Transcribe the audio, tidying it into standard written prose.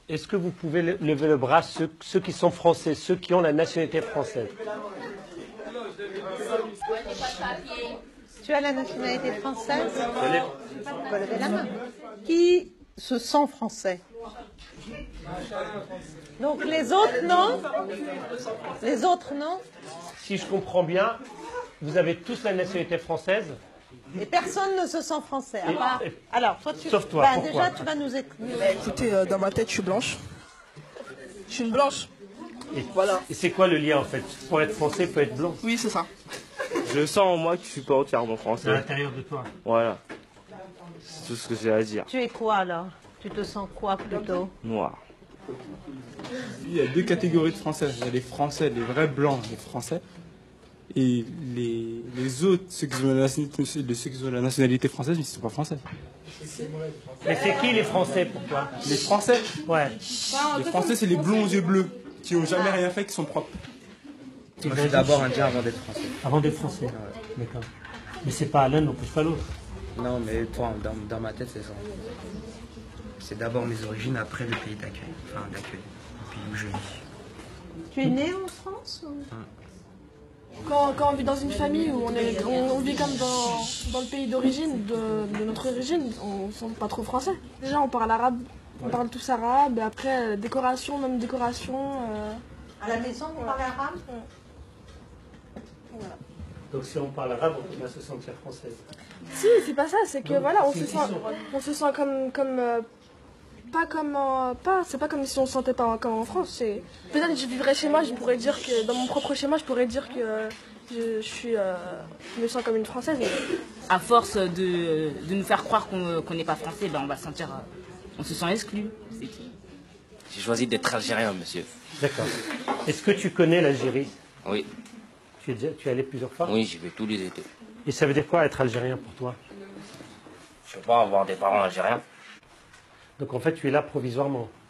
Est-ce que vous pouvez lever le bras, ceux qui sont français, ceux qui ont la nationalité française? Tu as la nationalité française? Tu peux lever la main. Qui se sent français? Donc les autres, non? Les autres, non? Si je comprends bien, vous avez tous la nationalité française? Et personne ne se sent français. À part... Alors, toi, tu... Sauf toi, pourquoi? déjà, tu vas nous écouter. Écoutez, dans ma tête, je suis blanche. Je suis une blanche. Voilà. Et c'est quoi le lien en fait? Pour être français, il faut être blanc. Oui, c'est ça. Je sens en moi que je suis pas entièrement À français. l'intérieur de toi. Voilà. C'est tout ce que j'ai à dire. Tu es quoi, alors? Tu te sens quoi, plutôt? Noir. Il y a deux catégories de Français. Il y a les Français, les vrais blancs, les Français. Et les autres, ceux qui ont la nationalité française, mais ils ne sont pas français. Mais c'est qui les Français pour toi? Les Français, Ouais. les Français, c'est les blonds aux yeux bleus, qui n'ont jamais rien fait, qui sont propres. Moi, je suis d'abord indien avant d'être français. Avant d'être français. D'accord. Mais c'est pas l'un n'empêche pas l'autre. Non, mais toi, dans ma tête, c'est ça. C'est d'abord mes origines, après le pays d'accueil. Enfin, d'accueil. Le pays où je vis. Tu es né en France ou... Quand on vit dans une famille où on vit comme dans le pays d'origine, de notre origine, on ne sent pas trop français. Déjà, on parle arabe, on parle tous arabe, et après, décoration, même décoration. À la maison, on parle arabe? Voilà. Donc si on parle arabe, on va se sentir française. Si, c'est pas ça, c'est que voilà, on se sent c'est pas comme si on se sentait pas comme en France. Peut-être que je vivrais chez moi, je pourrais dire que dans mon propre chez moi, je pourrais dire que je me sens comme une Française. À force de nous faire croire qu'on n'est pas français, ben on va se sentir, on se sent exclu. C'est tout. J'ai choisi d'être algérien, monsieur. D'accord. Est-ce que tu connais l'Algérie? Oui. Tu es allé plusieurs fois? Oui, j'y vais tous les étés. Et ça veut dire quoi être algérien pour toi? Je peux pas avoir des parents algériens. Donc en fait, tu es là provisoirement.